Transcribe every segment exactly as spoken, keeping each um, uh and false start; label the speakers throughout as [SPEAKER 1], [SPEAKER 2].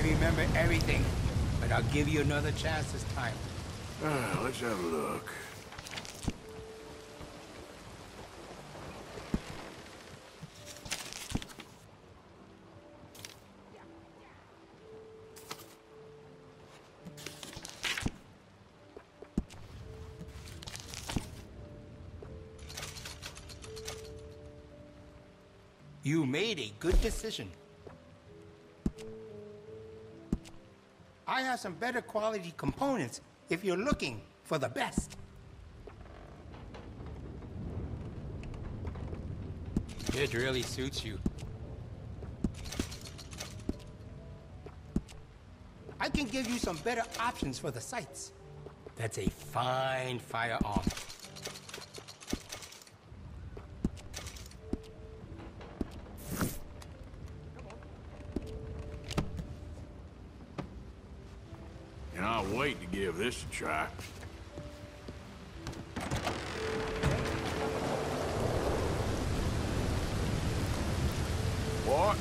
[SPEAKER 1] remember everything, but I'll give you another chance this time.
[SPEAKER 2] Uh, let's have a look.
[SPEAKER 1] You made a good decision. I have some better quality components if you're looking for the best. It really suits you. I can give you some better options for the sights. That's a fine firearm.
[SPEAKER 2] I'll wait to give this a try. What?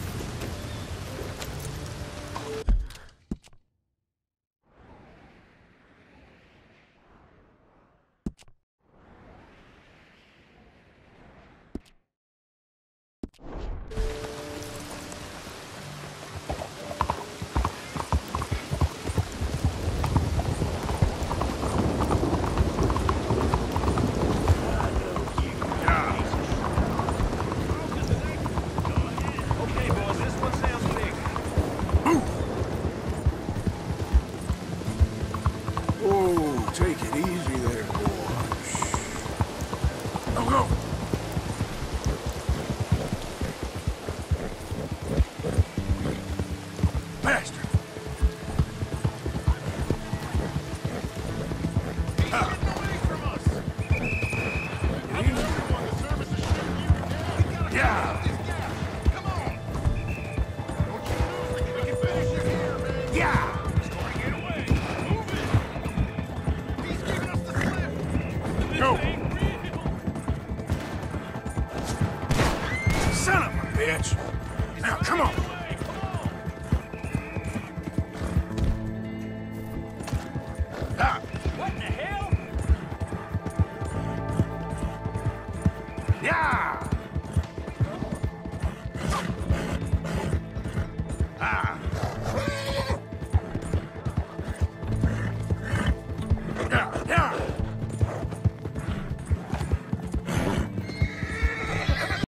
[SPEAKER 2] Take it easy there, boy. Go, go! Faster! Ah. Yeah! Come on! Don't you lose it! We can finish it here, man! Yeah! Go! Son of a bitch! Now, come on!